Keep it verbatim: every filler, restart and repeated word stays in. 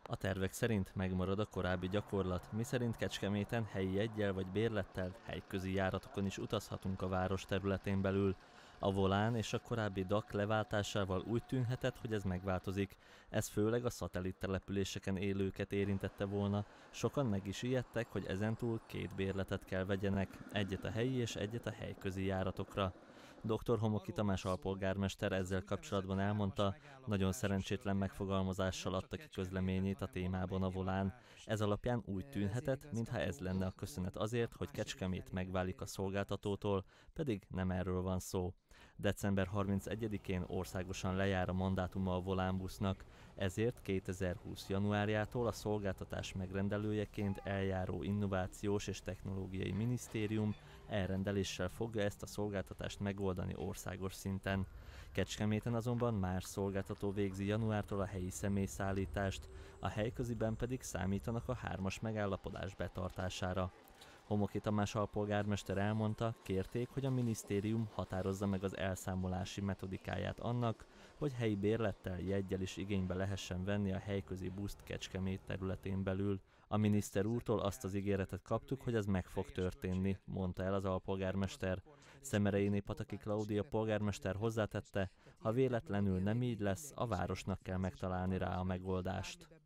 A tervek szerint megmarad a korábbi gyakorlat, miszerint Kecskeméten helyi jeggyel vagy bérlettel helyközi járatokon is utazhatunk a város területén belül. A volán és a korábbi dak leváltásával úgy tűnhetett, hogy ez megváltozik. Ez főleg a szatellit településeken élőket érintette volna. Sokan meg is ijedtek, hogy ezentúl két bérletet kell vegyenek, egyet a helyi és egyet a helyközi járatokra. doktor Homoki Tamás alpolgármester ezzel kapcsolatban elmondta, nagyon szerencsétlen megfogalmazással adta ki közleményét a témában a volán. Ez alapján úgy tűnhetett, mintha ez lenne a köszönet azért, hogy Kecskemét megválik a szolgáltatótól, pedig nem erről van szó. december harmincegyedikén országosan lejár a mandátuma a volánbusznak, ezért kétezer-húsz januárjától a szolgáltatás megrendelőjeként eljáró Innovációs és Technológiai Minisztérium elrendeléssel fogja ezt a szolgáltatást megoldani országos szinten. Kecskeméten azonban más szolgáltató végzi januártól a helyi személyszállítást, a helyköziben pedig számítanak a hármas megállapodás betartására. Homoki Tamás alpolgármester elmondta, kérték, hogy a minisztérium határozza meg az elszámolási metodikáját annak, hogy helyi bérlettel, jeggyel is igénybe lehessen venni a helyközi buszt Kecskemét területén belül. A miniszter úrtól azt az ígéretet kaptuk, hogy ez meg fog történni, mondta el az alpolgármester. Szemereini Pataki Klaudia polgármester hozzátette, ha véletlenül nem így lesz, a városnak kell megtalálni rá a megoldást.